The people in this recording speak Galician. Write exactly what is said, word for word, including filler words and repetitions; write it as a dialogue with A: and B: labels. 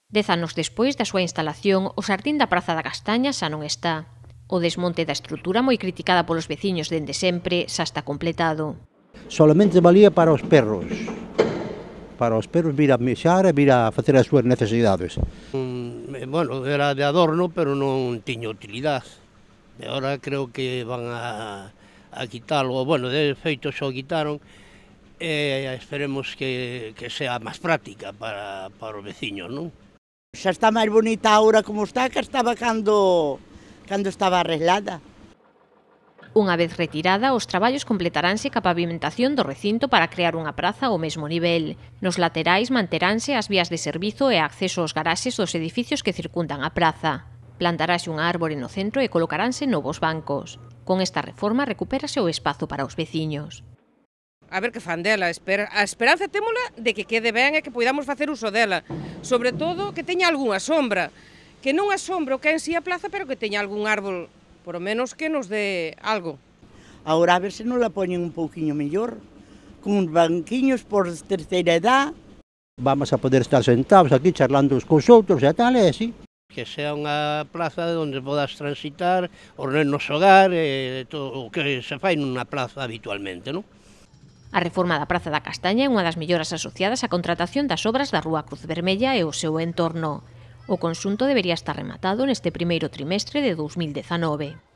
A: Dez anos despois da súa instalación, o xardín da Praza da Castaña xa non está. O desmonte da estrutura, moi criticada polos veciños dende sempre, xa está completado.
B: Solamente valía para os perros. Para os perros vir a mexar e vir a facer as súas necesidades.
C: Um, bueno, era de adorno, pero non tiña utilidade. E agora creo que van a, a quitalo. Bueno, de feito xa o quitaron. E esperemos que, que sea máis práctica para, para os veciños, non?
D: Xa está máis bonita agora como está que estaba cando, cando estaba arreglada.
A: Unha vez retirada, os traballos completaránse ca pavimentación do recinto para crear unha praza ao mesmo nivel. Nos laterais manteránse as vías de servizo e acceso aos garaxes dos edificios que circundan a praza. Plantarase unha árbore no centro e colocaránse novos bancos. Con esta reforma recupérase o espazo para os veciños.
E: A ver que fan dela, a esperanza témola de que quede ben e que poidamos facer uso dela. Sobre todo que teña algunha sombra, que non asombra o que en si a plaza, pero que teña algún árbol, por lo menos que nos dé algo.
D: Agora a ver se non la poñen un pouquiño mellor, con uns banquiños por terceira edad.
B: Vamos a poder estar sentados aquí charlando uns cos outros e tal, e así.
C: Que sea unha plaza onde podas transitar, os nenos xogar, e todo o que se fai nunha plaza habitualmente, non?
A: A reforma da Praza da Castaña é unha das melloras asociadas á contratación das obras da Rúa Cruz Vermella e o seu entorno. O conxunto debería estar rematado neste primeiro trimestre de dous mil dezanove.